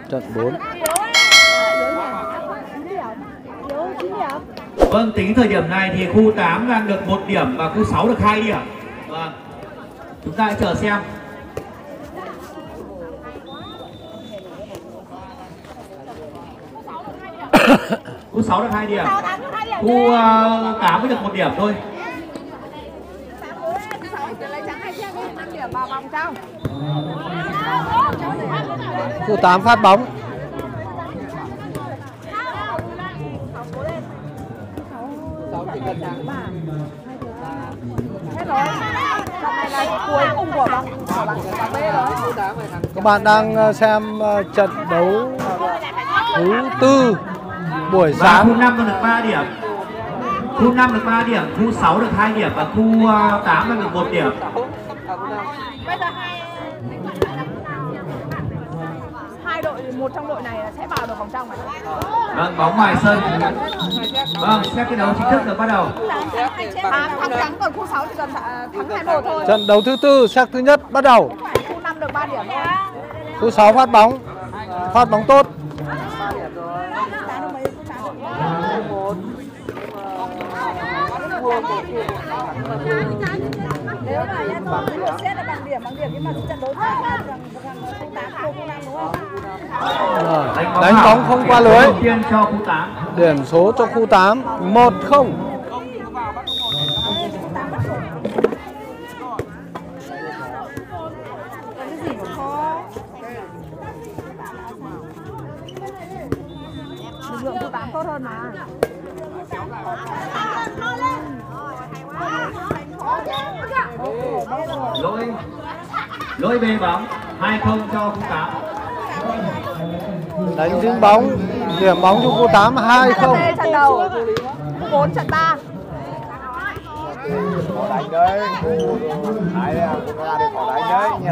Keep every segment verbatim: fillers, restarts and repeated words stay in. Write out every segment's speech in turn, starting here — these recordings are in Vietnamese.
trận bốn. Vâng, tính thời điểm này thì khu tám đang được một điểm và khu sáu được hai điểm. Vâng, chúng ta hãy chờ xem. Khu sáu được hai điểm, khu uh, tám mới được một điểm thôi. Khu tám phát bóng. Các bạn đang xem trận đấu thứ tư buổi sáng. Khu năm được ba điểm, khu năm được ba điểm, khu sáu được hai điểm và khu tám được một điểm. Hai đội, một trong đội này sẽ vào được vòng trong này. Vâng, bóng ngoài sân. Vâng, xét cái đấu chính thức được bắt đầu. Thắng thắng còn khu sáu chỉ cần thắng hai một thôi. Trận đấu thứ tư set thứ nhất bắt đầu. Khu năm được ba điểm thôi. Khu sáu phát bóng. Phát bóng tốt. Nếu mà nhá thôi, một set là bằng điểm, bằng điểm nhưng mà trận đấu khác là bằng khu tám, khu năm đúng không? Rồi, đánh bóng không qua lưới. Cho khu tám. Điểm số cho khu tám một không. Lực lượng khu tám tốt hơn mà. Lỗi lỗi bê bóng hai không cho khu tám. Đánh dính bóng, điểm bóng cho khu tám hai không. Trận đầu, khu bốn trận ba. Khó đánh đấy, Thái ra để khó đánh đấy nha.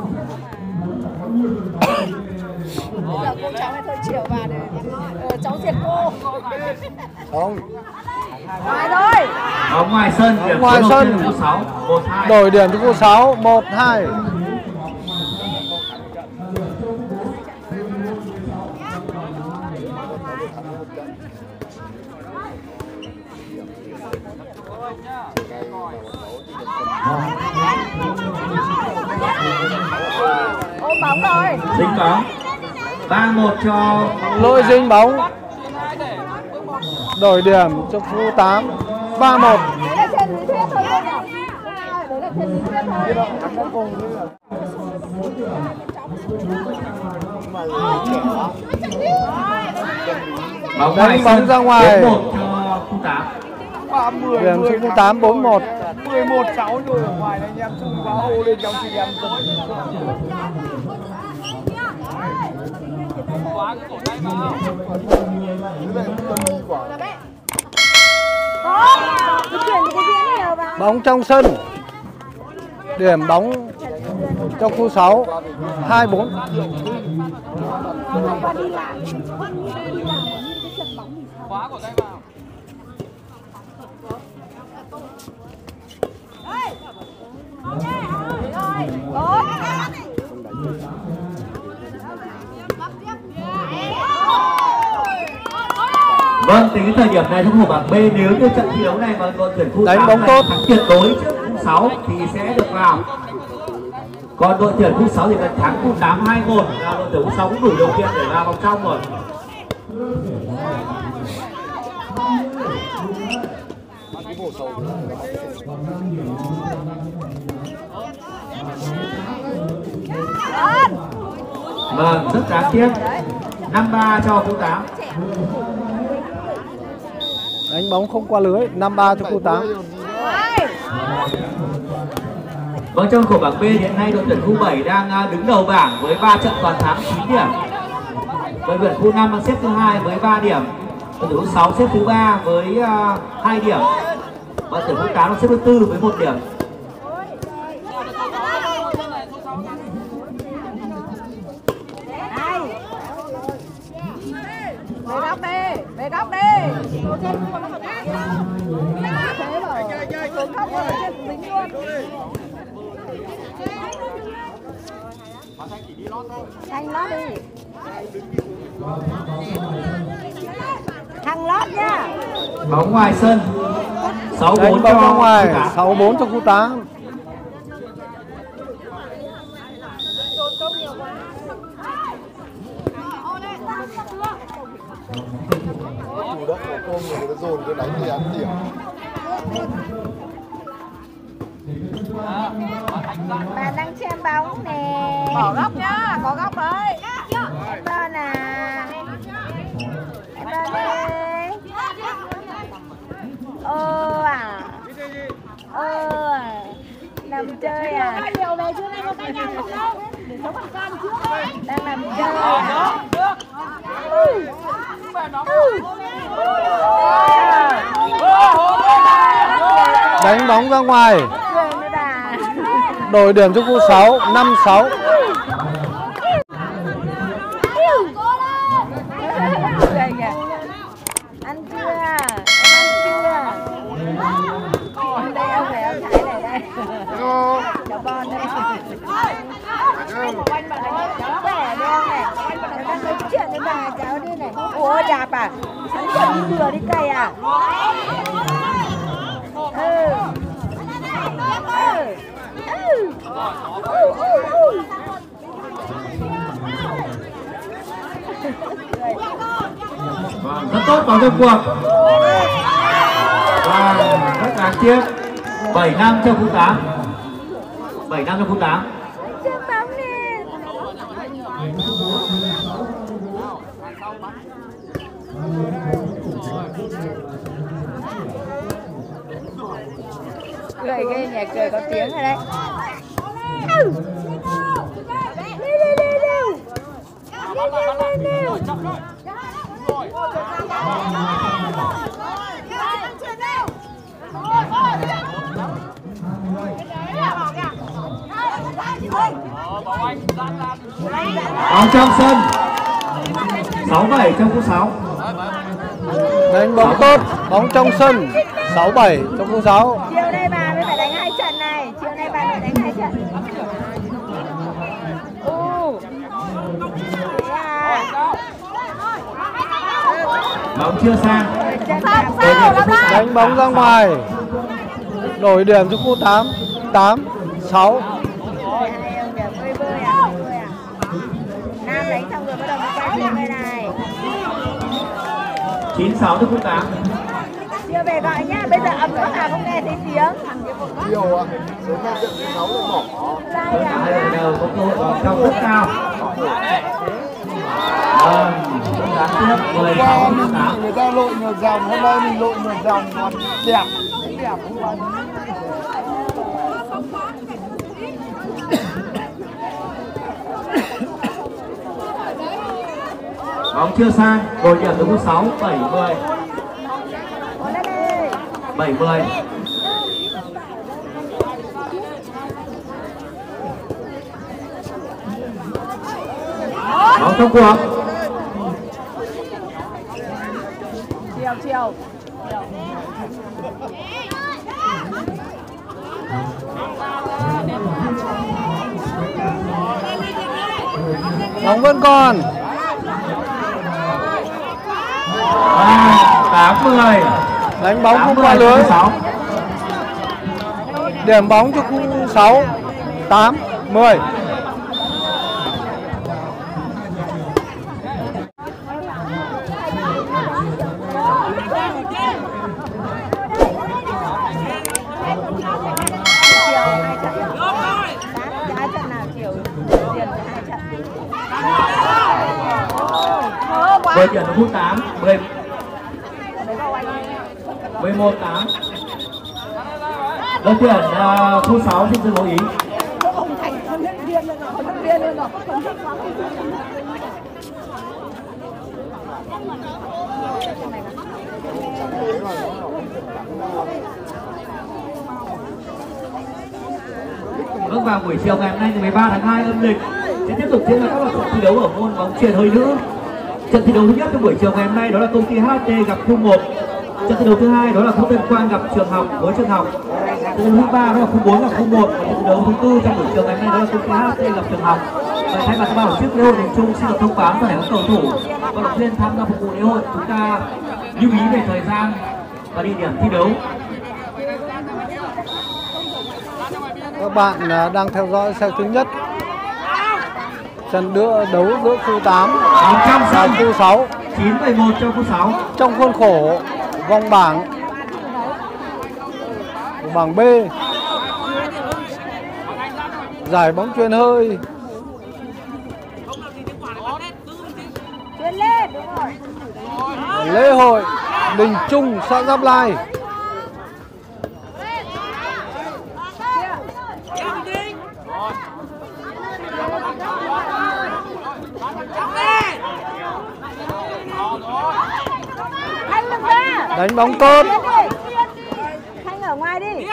Bây giờ cô cháu hay thôi chiều vào để ờ, cháu diệt cô. Không. Ngoài rồi. Ở ngoài sân, điểm ngoài sân khu sáu, một hai. Đổi điểm cho khu sáu, một hai. Ôm bóng rồi. Dính bóng. ba một cho Lỗi dính bóng. Đổi điểm cho khu tám ba một. Đấy là trên lý thuyết thôi cô nhỉ? Đấy là trên lý thuyết thôi. bóng Đánh ngoài bóng sân, ra ngoài. bốn một cho khu tám. Điểm cho khu tám bốn một. mười một sáu rồi ở ngoài này anh em xung quá hô lên trong chị em. Bóng trong sân. Điểm bóng cho khu sáu hai bốn. Vâng, tính thời điểm này trong bảng B, nếu như trận thi đấu này mà đội tuyển khu đánh tám bóng tốt thắng tuyệt đối trước khu sáu thì sẽ được vào. Còn đội tuyển khu sáu thì cần thắng khu tám hai một là đội tuyển khu sáu cũng đủ điều kiện để vào vòng trong rồi. Vâng, rất đáng tiếc. năm ba cho khu tám. Đánh bóng không qua lưới, năm ba cho khu tám. Vâng, trong khổ bảng B hiện nay đội tuyển khu bảy đang đứng đầu bảng với ba trận toàn thắng chín điểm. Đội tuyển khu năm đang xếp thứ hai với ba điểm. Đội tuyển khu sáu xếp thứ ba với hai điểm. Và đội tuyển khu tám đang xếp thứ tư với một điểm. Về góc đi, về góc đi. Thế bảo xuống góc rồi, dính luôn. Thanh lót đi. Thằng lót nha. Bóng ngoài sân. sáu bốn Đánh bóng ra cho ngoài, khu tám. sáu bốn cho khu tám. Chủ đất của tôm người ta dồn cái đánh thì ăn điểm. Bạn đang xem bóng nè. Bỏ góc nhá, có góc đấy. Em đơn à. Em đơn đi. Ơ à. Ơ à. Nằm chơi à. Liều về chưa nay có cái nhà không đâu. Để sống bằng con trước đấy. Đang nằm chơi à. Đánh bóng ra ngoài. Đổi điểm cho khu sáu, năm sáu. Ăn chưa? Em ăn chưa? Đây ông này, ông Thái này đây. Cháu Bon đây. Cháu khỏe đi ông này. Cháu đang nói chuyện với bà cháu đi này. Ủa đạp à? Hắn chưa đi vừa đi cày à? Ừ. Ừ. Ừ. Ừ. Ừ. Ừ. Vâng, rất tốt vào trong cuộc. Và rất đáng tiếc. bảy năm cho khu tám. bảy năm cho khu tám. Chơi bóng nè. Cười ghê nhỉ, cười có tiếng rồi đấy. Đi đi đi đi. Đi đi đi đi. Bóng trong sân. sáu bảy trong khu sáu. Đánh bóng tốt, bóng trong sân, sáu bảy trong khu sáu. Chiều nay bà mới phải đánh hai trận này, chiều nay bà phải đánh hai trận. Ừ. Thế à. Bóng chưa sang. Đánh bóng ra ngoài. Đổi điểm cho khu tám, tám sáu. Hai ông kìa, bơi bơi à, bơi bơi à. Nam đánh xong rồi bắt đầu mới quay về bên này. chín sáu cho khu tám. Chưa về gọi nhá, bây giờ ấm có à không nghe thấy tiếng. Nhiều ạ. Số năm trận thứ sáu là bỏ. Tất cả hai đội đều có cơ hội vào trong rất cao. Vâng, rất đáng tiếc. mười sáu cho tám. Người ta lội ngược dòng, hôm nay mình lội ngược dòng còn đẹp. Đẹp không bao nhiêu. Bóng chưa sang, đổi điểm từ khu sáu, bảy mười. bảy mười. Bóng trong cuộc. Chiều chiều. Bóng vẫn còn. tám mười. Đánh bóng không qua lưới. Điểm bóng cho khu sáu, tám mười. Với điểm khu tám, mười. mười một tám. Đội tuyển uh, khu sáu xin dừng lưu ý. Vâng, vào buổi chiều ngày hôm nay ngày mười ba tháng hai âm lịch sẽ tiếp tục diễn ra các hoạt động thi đấu ở môn bóng chuyền hơi nữ. Trận thi đấu thứ nhất trong buổi chiều ngày hôm nay đó là công ty hát tê gặp khu một. Trận thi đấu thứ hai đó là khu Tân Quang gặp Trường Học với Trường Học. Trận thi đấu thứ ba đó là khu bốn gặp khu một. Trận thi đấu thứ tư trong buổi chiều ngày hôm nay đó là công ty hát tê gặp Trường Học. thay mặt ban tổ chức lễ hội Đình Trung xin được thông báo tất cả các cầu thủ vận động viên tham gia phục vụ lễ hội chúng ta lưu ý về thời gian và địa điểm thi đấu. Các bạn đang theo dõi set thứ nhất trận đua đấu giữa khu tám và khu sáu. chín mười một cho khu sáu. Trong khuôn khổ vòng bảng của bảng B giải bóng chuyền hơi Chuyền lên, đúng rồi. lễ hội Đình Trung xã Giáp Lai. Đánh bóng tốt. Thanh ở ngoài đi.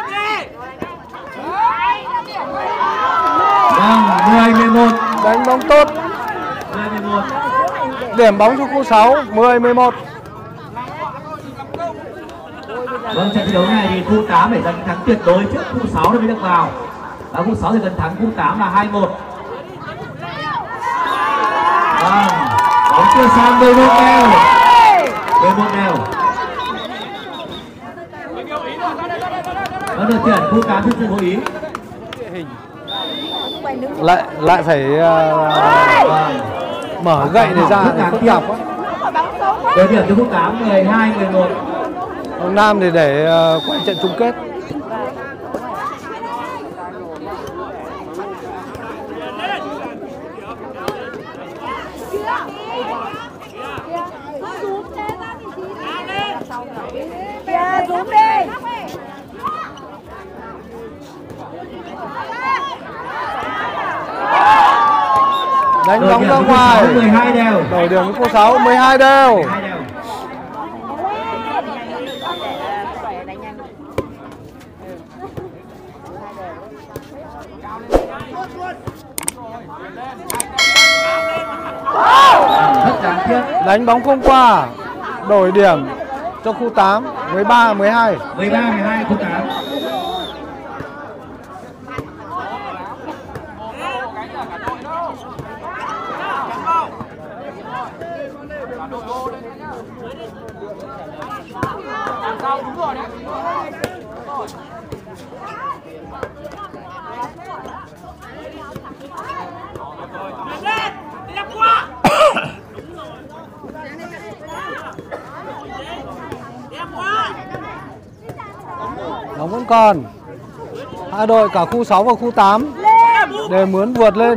Vâng, mười mười một. Đánh bóng tốt. mười mười một. Điểm bóng cho khu sáu, mười mười một. Vâng, trận thi đấu này thì khu tám phải giành thắng tuyệt đối trước khu sáu mới được vào. Và khu sáu thì cần thắng khu tám là hai một. Vâng, bóng chưa sang mười một đều. mười một đều. Vâng, đội tuyển khu tám thực sự vô ý. Lại lại phải uh, mở gậy để ra để phức tạp quá. Đội điểm cho khu tám mười hai mười một. Ông Nam thì để uh, quay trận chung kết. Kìa, rúm đi. Đánh bóng ra ngoài. mười hai đều. Đổi điểm của khu sáu, mười hai đều. mười hai đều. Đánh bóng không qua. Đổi điểm cho khu tám, mười ba mười hai. mười ba mười hai khu tám. Bóng vẫn còn. Hai đội cả khu sáu và khu tám đều muốn vượt lên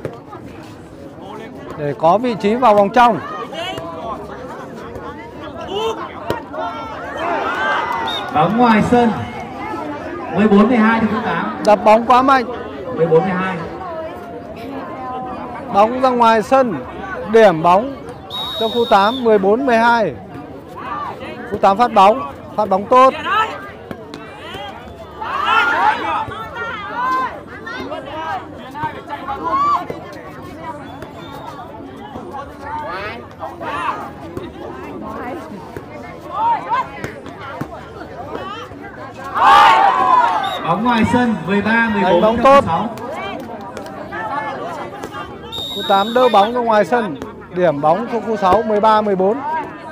để có vị trí vào vòng trong. Bóng ngoài sân. mười bốn mười hai cho khu tám. Đập bóng quá mạnh. mười bốn mười hai. Bóng ra ngoài sân. Điểm bóng cho khu tám, mười bốn mười hai. Khu tám phát bóng, phát bóng tốt. Bóng ngoài sân mười ba mười bốn. Bóng tốt. Khu tám đỡ bóng ra ngoài sân. Điểm bóng cho khu sáu, mười ba mười bốn.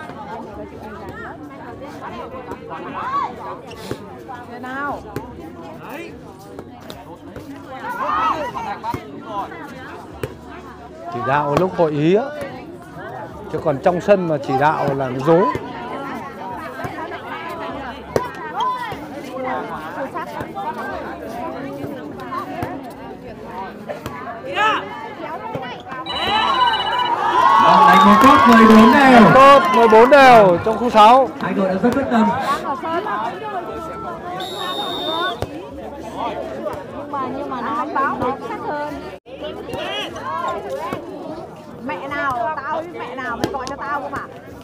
Chỉ đạo lúc hội ý á, chứ còn trong sân mà chỉ đạo là nó dối. Đánh bóng tốt mười bốn đều. Tốt mười bốn đều trong khu sáu. Hai đội đã rất quyết tâm. Nhưng mà nhưng mà nó báo nó sắc hơn. Mẹ nào tao với mẹ nào mày gọi cho tao cơ mà.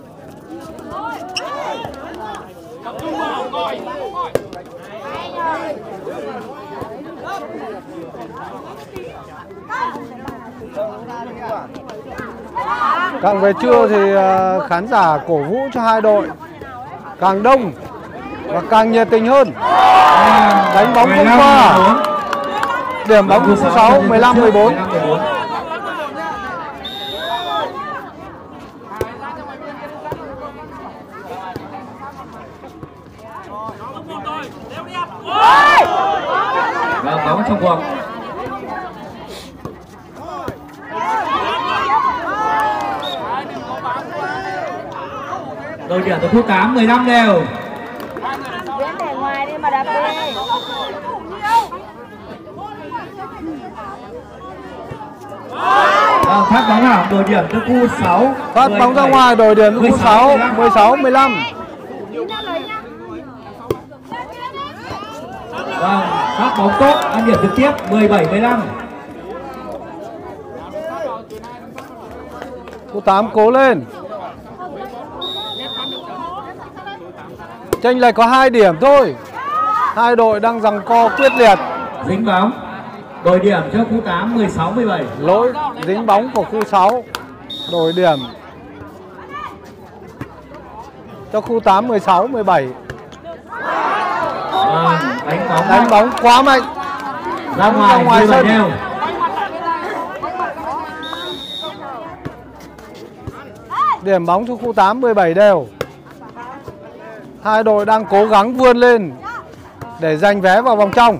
Càng về trưa thì khán giả cổ vũ cho hai đội càng đông và càng nhiệt tình hơn. Đánh bóng không qua. Điểm bóng của số sáu, mười lăm mười bốn. trong cuộc. Đội điểm của khu tám mười lăm đều. Viễn để ngoài đi mà đập đi. À, phát bóng hảo đội điểm cho khu sáu. Phát bóng ra ngoài đội điểm khu sáu, mười sáu mười lăm. Vâng, phát bóng tốt, ăn điểm trực tiếp mười bảy mười lăm. Khu tám cố lên. Chênh lệch có hai điểm thôi. Hai đội đang giằng co quyết liệt. Dính bóng. Đội điểm cho khu tám mười sáu mười bảy. Lỗi dính bóng của khu sáu. Đổi điểm cho khu tám mười sáu mười bảy. À, đánh bóng Đánh bóng quá mạnh. Ra ngoài, ra ngoài sân. Đều. Điểm bóng cho khu tám mười bảy đều. Hai đội đang cố gắng vươn lên để giành vé vào vòng trong.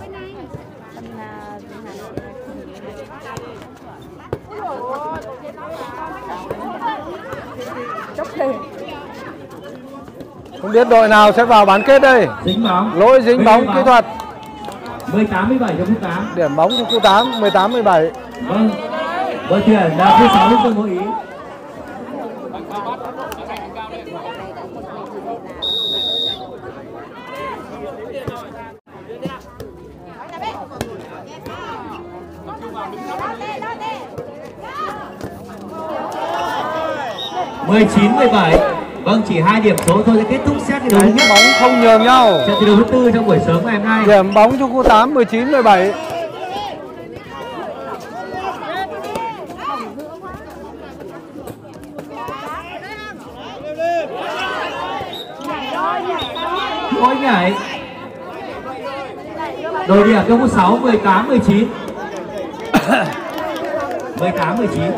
Không biết đội nào sẽ vào bán kết đây. Dính bóng. Lỗi dính bóng kỹ thuật. mười tám mười bảy cho khu tám. Điểm bóng cho khu tám mười tám mười bảy. Vâng. Đội tuyển là khu sáu lúc tôi ngồi ý. mười chín mười bảy. Vâng, chỉ hai điểm số thôi sẽ kết thúc set thi đấu thứ nhất. Bóng không nhường nhau. Set thi đấu thứ tư trong buổi sớm ngày hôm nay. Điểm bóng cho khu tám mười chín mười bảy. Mỗi nhảy. Đội điểm cho khu sáu mười tám mười chín. mười tám mười chín.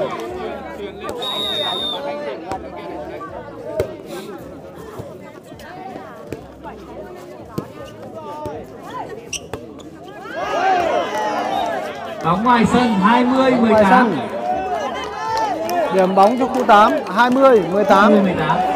Bóng ngoài sân hai mươi mười tám. Điểm bóng cho khu tám hai mươi mười tám. hai mươi mười tám.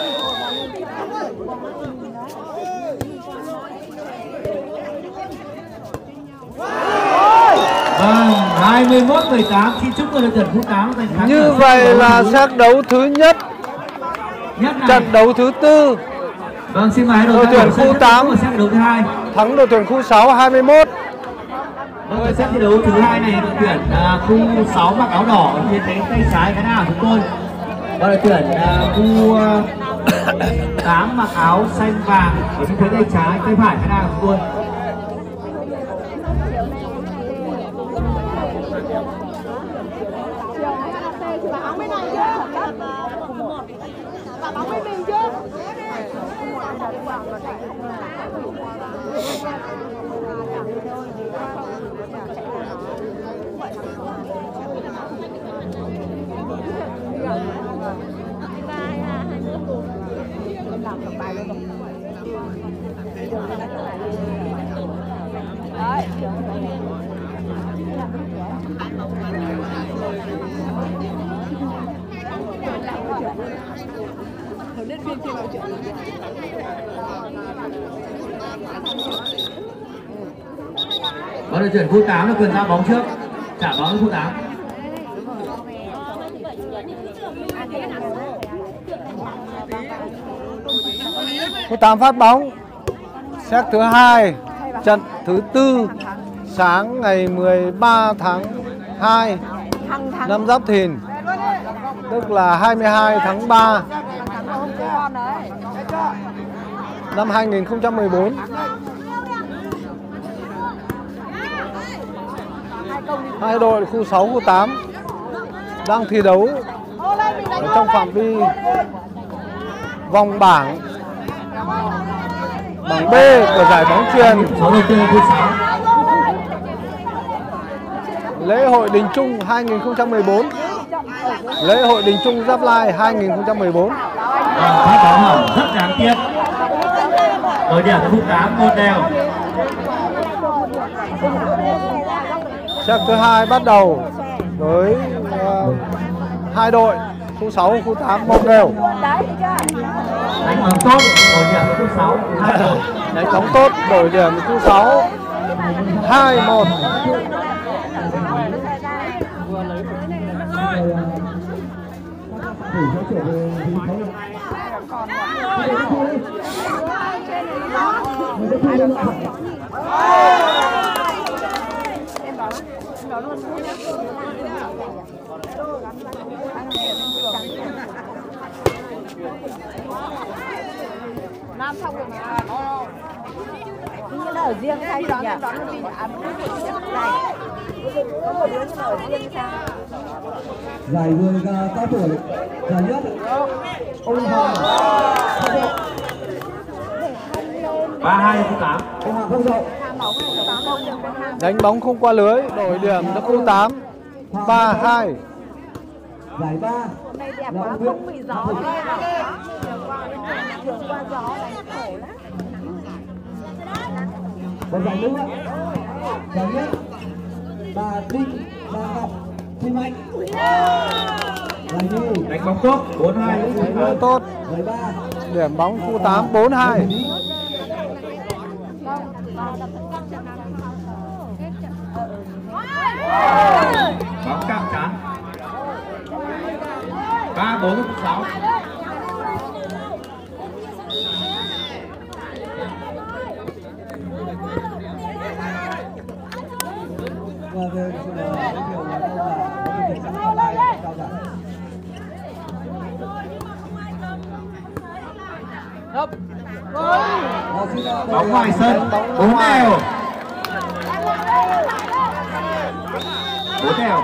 Vâng, hai mươi mốt mười tám. Xin chúc mừng đội tuyển khu tám giành thắng. Như vậy là set đấu thứ nhất. Trận đấu thứ tư. Vâng, xin mời đội tuyển khu tám set đấu thứ hai. thắng đội tuyển khu sáu hai mươi mốt. Vâng, set thi đấu thứ hai này đội tuyển uh, khu sáu mặc áo đỏ ở phía tay, tay trái cái nào chúng tôi. Và đội tuyển uh, khu uh, tám mặc áo xanh vàng ở phía tay trái tay phải cái nào chúng tôi. Và đội tuyển khu tám là quyền ra bóng trước, trả bóng cho khu tám. Khu tám phát bóng. Set thứ hai, trận thứ tư, sáng ngày mười ba tháng hai năm Giáp Thìn, tức là hai mươi hai tháng ba năm hai nghìn không trăm mười bốn. Hai đội khu sáu, khu tám đang thi đấu ở trong phạm vi vòng bảng bảng B của giải bóng chuyền lễ hội Đình Trung hai nghìn không trăm mười bốn, lễ hội Đình Trung Giáp Lai hai nghìn không trăm mười bốn. Phát bóng hỏng rất đáng tiếc. Đội điểm khu tám một đều. Set thứ hai bắt đầu với uh, hai đội khu sáu, khu tám một đều. Đánh bóng tốt, đội điểm khu sáu, hai một. Đánh bóng tốt, đổi điểm khu sáu, hai một. Nam xong rồi mà như là ở riêng hay gì nhỉ? Này có một đứa nhưng mà ở riêng sao? Giải người cao tuổi giải nhất ông Hoàng ba hai khu tám. ông Hoàng không rộng. Đánh bóng không qua lưới, đổi điểm cho khu tám, ba hai. Giải ba Này đẹp quá, không bị gió. Trường qua gió này khổ lắm. còn giải nữa giải nhất bà Đinh, bà Ngọc, Thi Mạnh. Giải nhì Đánh bóng tốt, bốn hai. Đánh bóng tốt, giải ba điểm bóng khu tám, bốn hai. Bóng cam chán. ba bốn khu sáu. và về sự giới thiệu là câu là có một việc sẵn sàng lại trao giải. Và xin mời Bóng ngoài sân, bốn đều. bốn đều.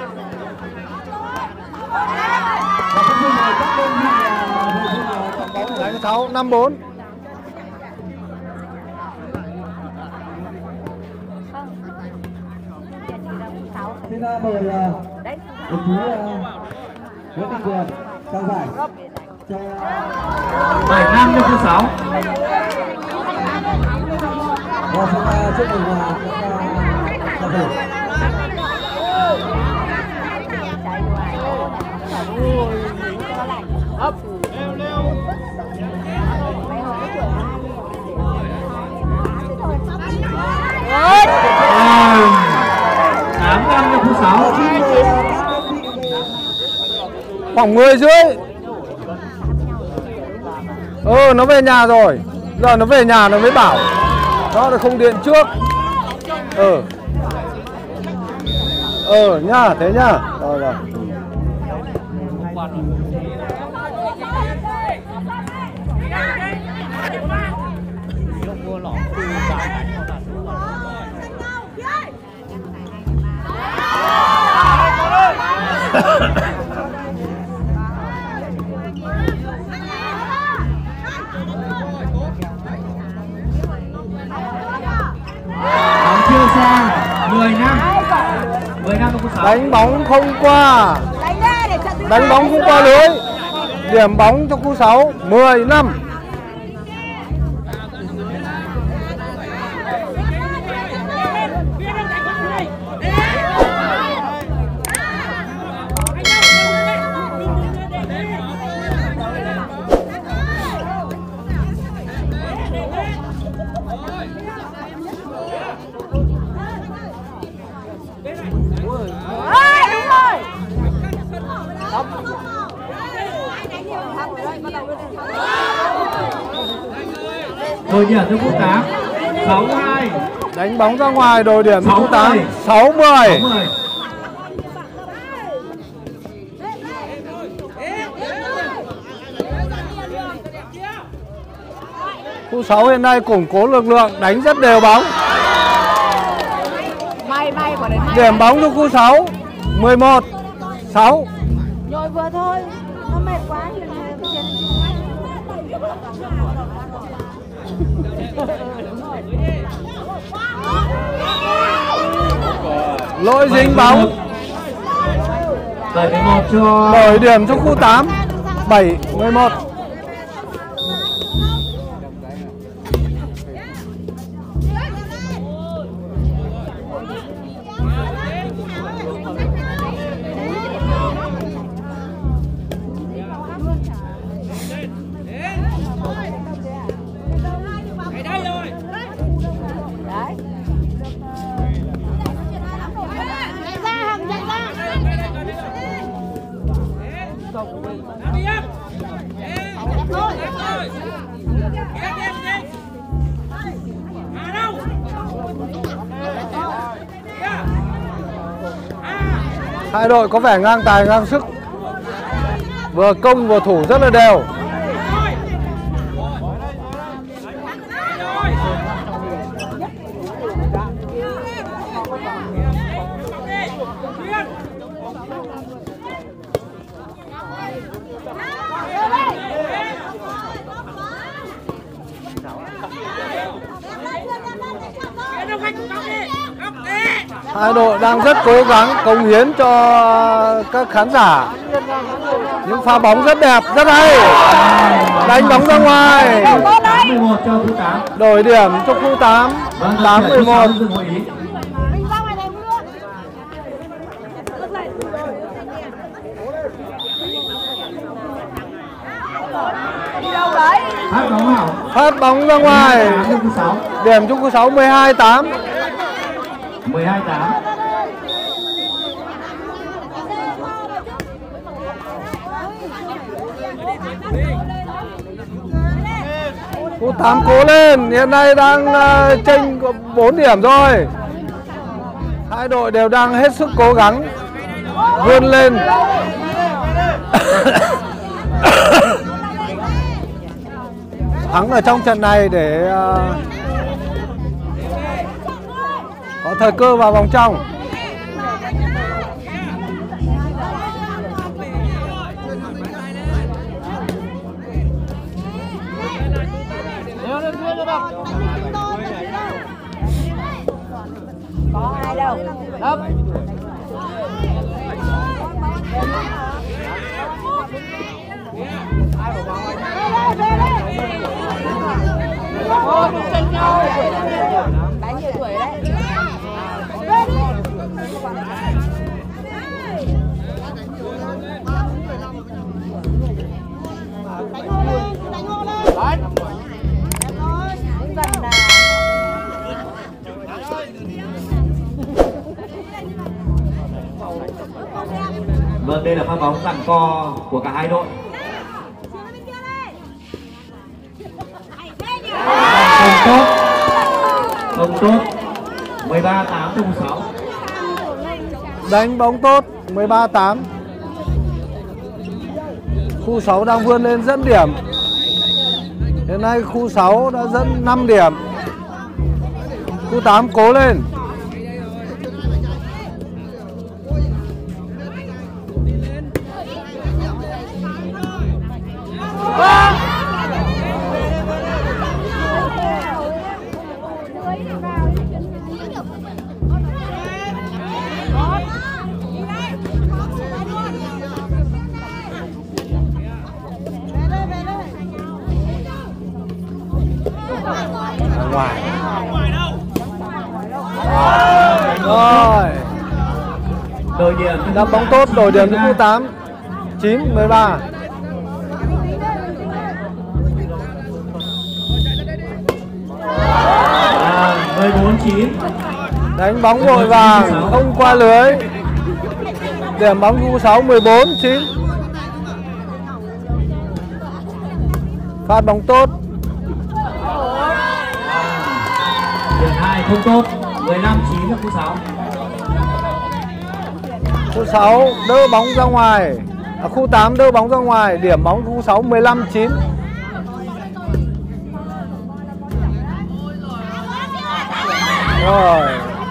và xin mời các đơn vị là hội viên tổng bóng Đánh sáu, năm bốn. xin mời là đồng chí Nguyễn Đình Quyền trao giải cho bảy năm cho khu sáu. và chúng ta chúc mừng là các cầu thủ. tám năm cho khu sáu. Khoảng mười rưỡi. Ừ, nó về nhà rồi. Giờ nó về nhà nó mới bảo. Nó là không điện trước. Ừ. Ừ nhá, thế nhá. Rồi rồi. Bóng chưa xa, mười năm. mười năm cho khu sáu. Đánh bóng không qua. Đánh bóng không qua lưới. Điểm bóng cho khu sáu, mười năm. Đội điểm cho khu tám, sáu hai. Đánh bóng ra ngoài, đổi điểm cho khu tám, sáu mươi. sáu mươi. sáu mươi. Khu sáu hiện nay củng cố lực lượng, đánh rất đều bóng. May may quả đấy may. Điểm bóng cho khu sáu, mười một, sáu. Rồi vừa thôi, nó mệt quá thì Lỗi dính bóng. bảy mười một cho Đổi điểm cho khu tám, bảy mười một. Hai đội có vẻ ngang tài ngang sức, vừa công vừa thủ rất là đều. Hai đội đang rất cố gắng cống hiến cho các khán giả những pha bóng rất đẹp, rất hay. Đánh bóng ra ngoài, đổi điểm cho khu tám, tám mười một. Phát bóng ra ngoài, điểm cho khu sáu mười hai tám. mười hai tám. Khu tám cố lên, hiện nay đang uh, chênh bốn điểm rồi. Hai đội đều đang hết sức cố gắng vươn lên. Thắng ở trong trận này để uh, có thời cơ vào vòng trong. Có ai đâu. Đánh nhiều tuổi đấy. Vâng, đây là pha bóng giằng co của cả hai đội. Không tốt, không tốt. mười ba tám cho khu sáu. Đánh bóng tốt, mười ba tám. Khu sáu đang vươn lên dẫn điểm. Hiện nay khu sáu đã dẫn năm điểm. Khu tám cố lên. Ngoài. Rồi. Đổi điểm. Đá bóng tốt, đổi điểm cho khu tám. chín mười ba. À, mười bốn chín. Đánh bóng vội vàng, không qua lưới. Điểm bóng khu sáu mười bốn chín. Phát bóng tốt. Điểm hai không tốt, mười lăm chín cho khu sáu. Khu sáu đỡ bóng ra ngoài. À, khu tám đỡ bóng ra ngoài, điểm bóng khu sáu mười lăm chín. Rồi.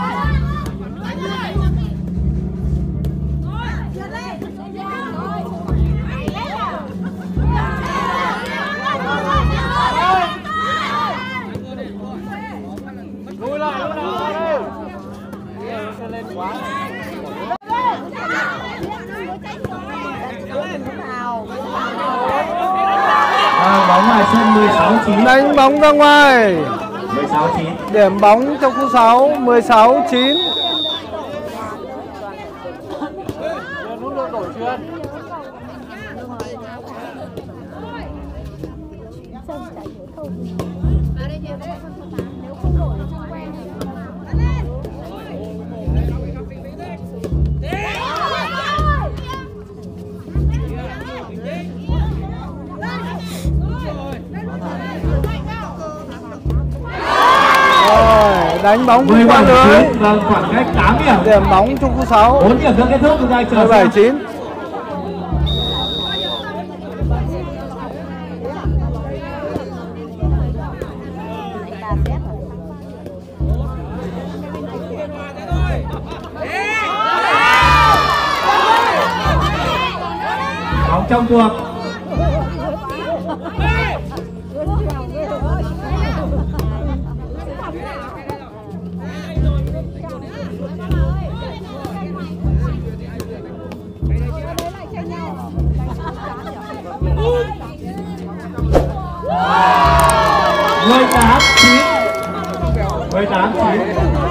À, bóng ngoài sân mười sáu chín. Đánh bóng ra ngoài. mười sáu chín. Điểm bóng trong khu sáu mười sáu chín. đánh bóng không qua lưới. Vâng, khoảng cách tám điểm. Điểm bóng trong khu sáu. bốn điểm nữa kết thúc, chúng ta chờ mười bảy chín. Bóng trong cuộc. mười tám chín. mười tám chín.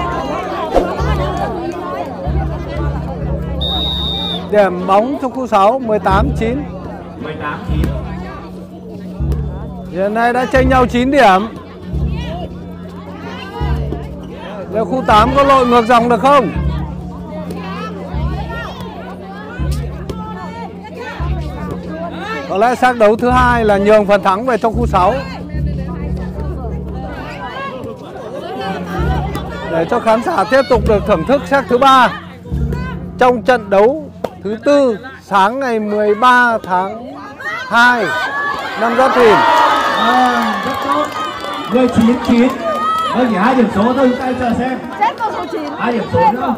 Điểm bóng trong khu sáu mười tám chín. mười tám chín. Hiện nay đã chênh nhau chín điểm. Liệu khu tám có lội ngược dòng được không? Có lẽ xác đấu thứ hai là nhường phần thắng về trong khu sáu. Để cho khán giả tiếp tục được thưởng thức set thứ ba trong trận đấu thứ tư sáng ngày mười ba tháng hai năm Giáp Thìn. À, rất tốt. mười chín chín. Vâng, chỉ hai điểm số thôi, chúng ta chờ xem. Hai điểm số nữa.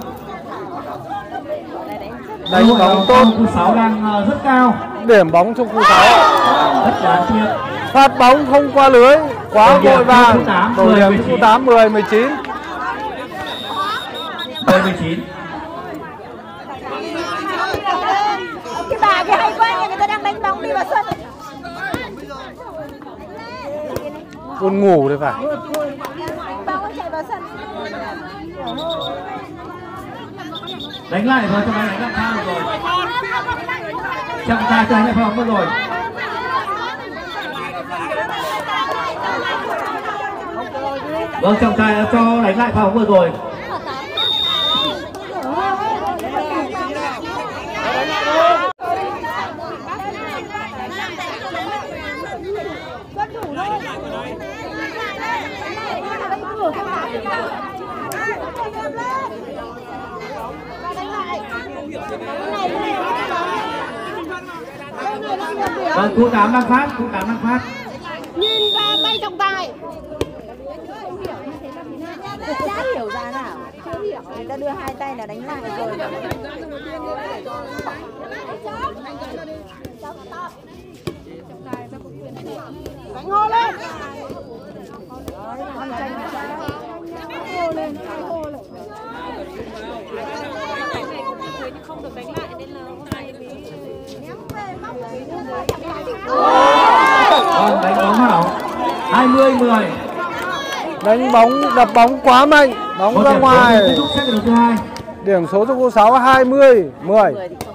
Đánh bóng tốt. Khu sáu đang rất cao. Điểm bóng trong khu sáu. Rất đáng tiếc. Phát bóng không qua lưới, quá vội vàng. Đổi điểm trong khu tám mười mười chín. mười mười chín. Cái bà kia hay quá, người ta đang đánh bóng đi vào sân. Buồn ngủ đấy phải. Bóng chạy vào sân. Đánh lại rồi, cho đánh lại thang rồi. Trọng tài cho đánh lại phòng rồi. Vâng, trọng tài đã cho đánh lại phòng vừa rồi. Vâng, khu tám đang phát, khu tám đang phát. Nhìn vào tay trọng tài. Đã hiểu ra nào? Chưa hiểu. Người ta đưa hai tay là đánh lại rồi. Đánh hô lên. Hô lên, hô lên. Không được đánh lại nên là hôm nay Vâng, đánh bóng hảo. hai mươi mười. Đánh bóng, đập bóng quá mạnh, bóng ra ngoài. Điểm số trong khu sáu hai mươi mười.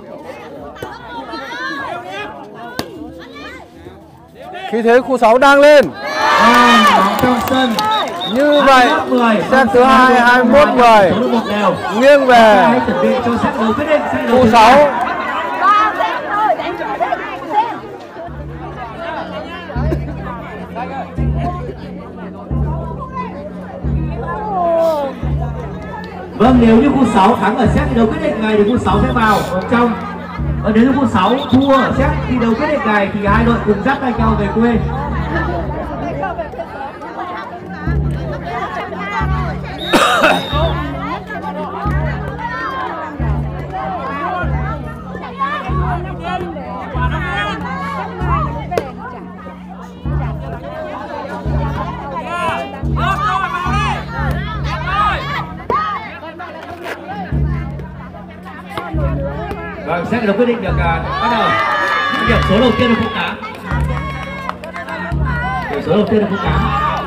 Khi thế khu sáu đang lên. Trong sân. Như vậy, set thứ hai hai mươi mốt mười. Nghiêng về khu sáu. Vâng, nếu như khu sáu thắng ở set thi đấu quyết định này thì khu sáu sẽ vào vòng trong. Và nếu như khu sáu thua ở set thi đấu quyết định này thì hai đội cùng dắt tay nhau về quê. Vâng, set thi đấu quyết định được uh, bắt đầu. Điểm số đầu tiên là khu tám. Điểm số đầu tiên là khu tám.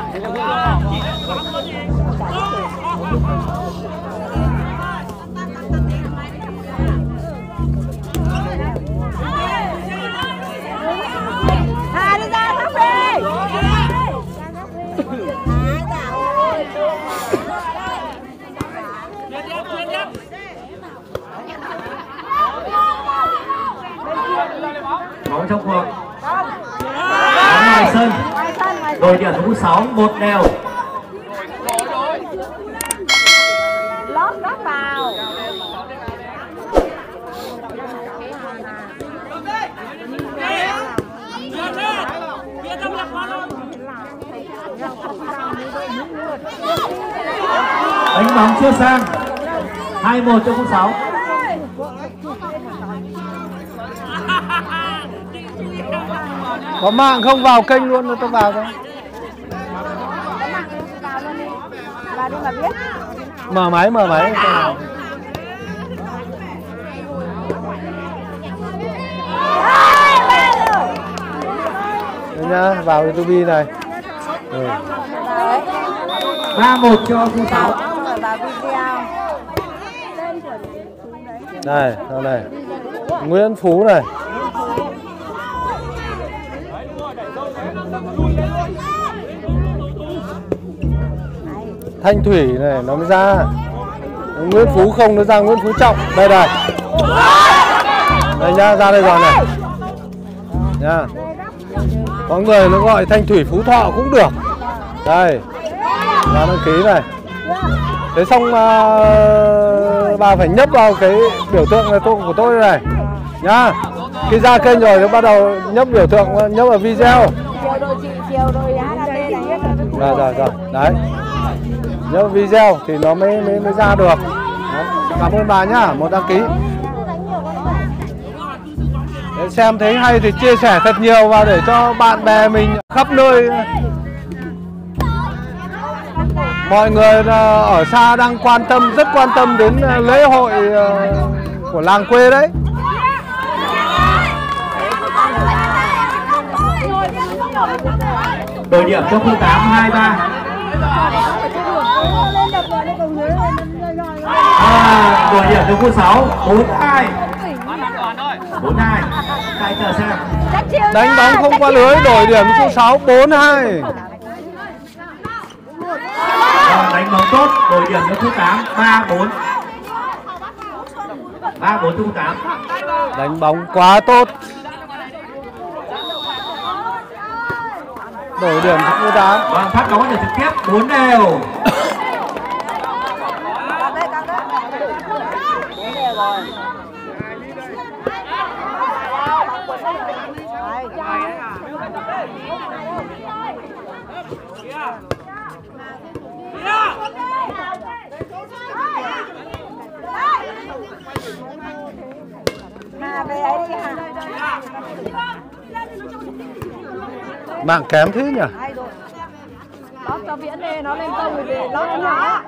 À, đi ra khóc đi. Bóng trong cuộc. Bóng ngoài sân. Đội điểm số sáu một đều. Đánh bóng chưa sang. hai một cho khu sáu. Có mạng không vào kênh luôn rồi tôi vào thôi. Mở máy mở máy. Đây nhá, vào YouTube này. Ừ. ba một cho khu sáu. Đây, đây này. Nguyễn Phú này. Thanh Thủy này nó mới ra. Nguyễn Phú không nó ra Nguyễn Phú Trọng. Đây đây. Đây nhá, ra đây rồi này. Nha. Có người nó gọi Thanh Thủy Phú Thọ cũng được. Đây. Ra đăng ký này. Thế xong uh, bà phải nhấp vào cái biểu tượng này của tôi này. Nhá. Khi ra kênh rồi nó bắt đầu nhấp biểu tượng, nhấp vào video. Rồi rồi rồi. Đấy. Nhớ video thì nó mới mới, mới ra được. Đó. Cảm ơn bà nhá, một đăng ký. Để xem thấy hay thì chia sẻ thật nhiều vào để cho bạn bè mình khắp nơi. Mọi người ở xa đang quan tâm, rất quan tâm đến lễ hội của làng quê đấy. Đổi điểm cho khu tám hai ba. À, đổi điểm cho khu sáu bốn hai. bốn hai. Tại chờ xem. Đánh bóng không qua lưới, đổi điểm khu sáu bốn hai. Đánh bóng tốt, đổi điểm cho khu tám ba bốn. ba bốn cho khu tám. Đánh bóng quá tốt. Đổi điểm cho khu tám. Vâng, phát bóng được trực tiếp bốn đều. Mạng kém thế nhỉ? Lót cho Viễn đi, nó lên công thì lót cho nó.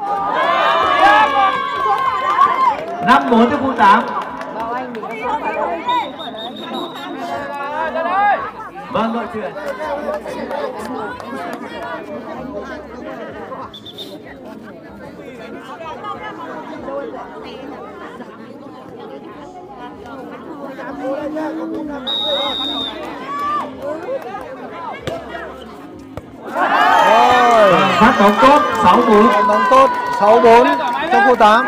năm bốn cho khu tám. Vâng, đội trưởng. Rồi. Phát bóng tốt sáu bốn. Bóng tốt sáu bốn cho khu tám.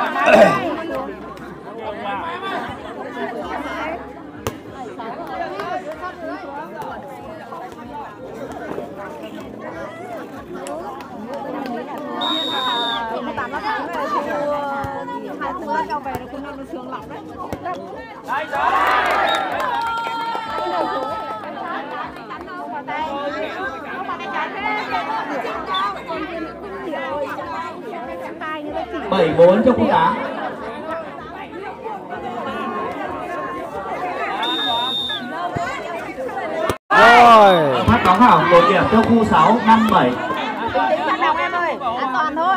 bảy bốn cho khu tám. Rồi. Phát bóng hảo, một điểm cho khu sáu năm bảy. Em ơi, an toàn thôi.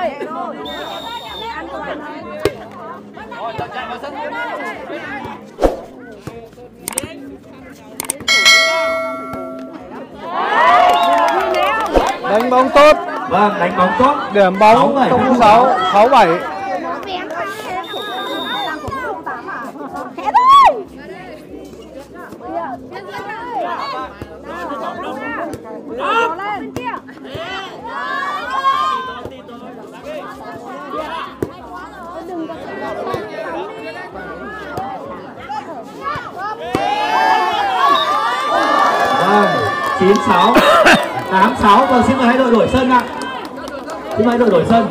Đánh bóng tốt. Vâng, đánh bóng tốt. Điểm bóng cho khu sáu sáu bảy. Vâng, chín sáu. tám sáu. Vâng, xin mời hai đội đổi sân ạ. Xin mời đội đổi sân.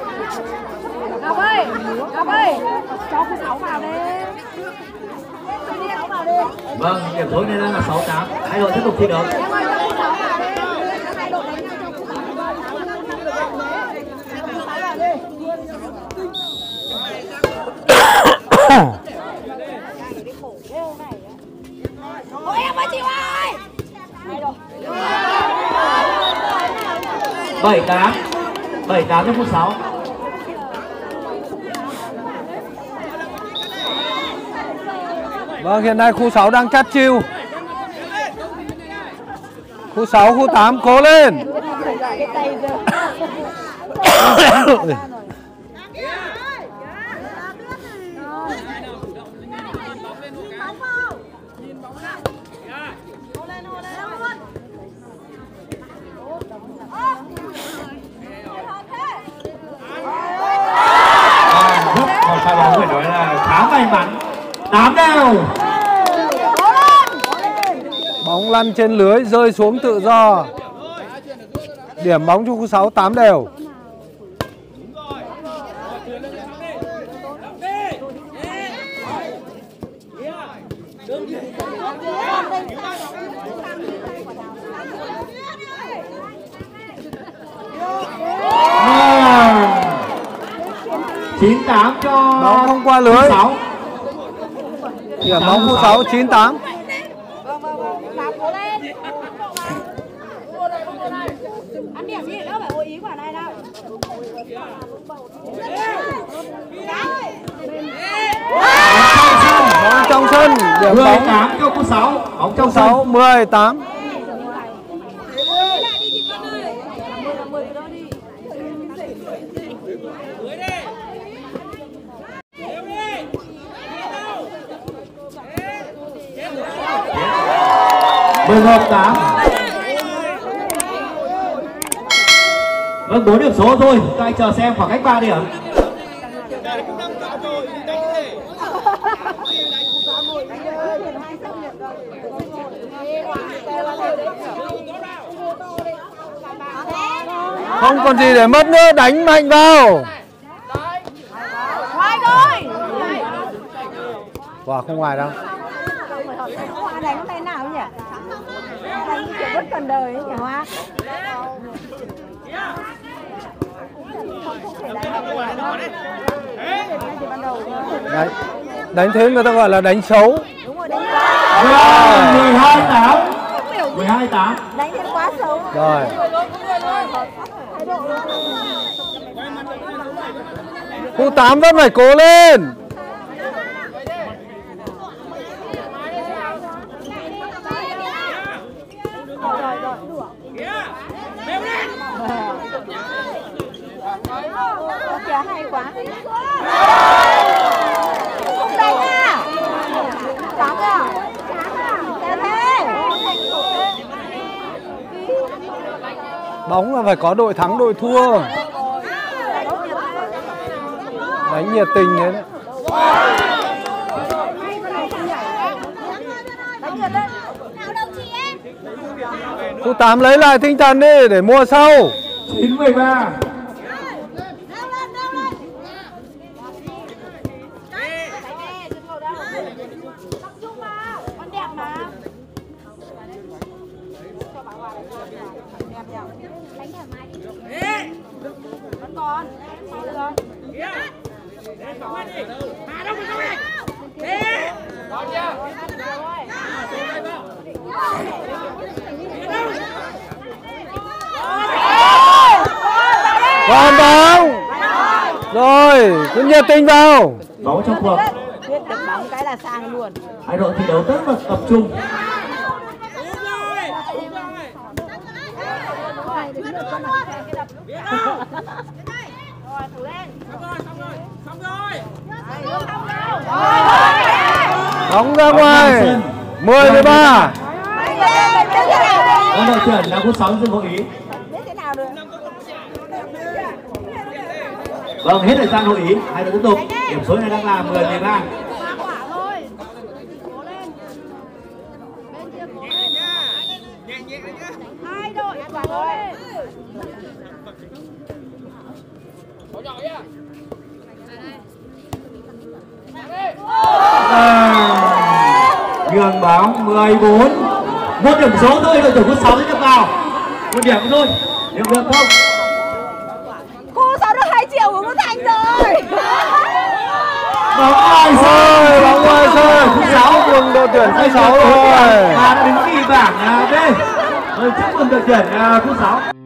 Ngọc ơi, Ngọc ơi, cho khu sáu vào đi. Vâng, điểm số này đang là sáu tám. Hai đội tiếp tục thi đấu. Ôi em ơi chị ơi. bảy tám. bảy tám đến phút sáu. Vâng, hiện nay khu sáu đang chát chiu. Khu sáu, khu tám cố lên. Còn pha bóng phải nói là khá may mắn. Tám đều. Bóng lăn trên lưới rơi xuống tự do. Điểm bóng cho khu sáu tám đều. chín tám cho bóng không qua lưới. sáu. Điểm bóng khu sáu chín tám. Ăn điểm gì đâu phải hội ý quả này đâu. Bóng trong sân, điểm mười bóng tám cho khu sáu. Bóng trong sân. sáu mười tám. mười một tám. Vâng, bốn điểm số thôi. Các anh chờ xem khoảng cách ba điểm. Không còn gì để mất nữa, đánh mạnh vào. Ngoài rồi. Quả không ngoài đâu. Hoa đánh tay nào nhỉ? Đánh kiểu bất cần đời ấy nhỉ Hoa? Không thể đánh được đâu. Đấy. Đánh thế người ta gọi là đánh xấu. Đúng rồi, đánh quá. mười hai tám. mười hai tám. Đánh thêm quá xấu. Rồi. Khu tám vẫn phải cố lên. Kìa hay quá. Không đánh à? Chán à? Chán thế. Bóng là phải có đội thắng đội thua. Đánh nhiệt tình thế đấy. Khu tám lấy lại tinh thần đi để mua sau. chín mười ba. Còn bóng. Rồi, cứ nhiệt tình vào. Bóng trong cuộc. Biết được bóng cái là sang luôn. Hai đội thi đấu rất là tập trung. Bóng ra ngoài. mười mười ba. Các đội tuyển là phút sáu dừng hội ý. Vâng, hết thời gian hội ý. Hai đội tiếp tục. Điểm số này đang là mười mười ba. Hai đội quả rồi. À. đường bóng mười bốn. Một điểm số thôi, đội tuyển khu sáu sẽ nhập vào. Một điểm thôi. Điểm được không? Khu sáu được hai triệu của Quốc Thành rồi. Bóng ngoài Ôi, bóng ngoài sân. Khu sáu Chúc đội tuyển khu sáu rồi. Và đã đứng ghi bảng B. Chúc mừng đội tuyển khu sáu.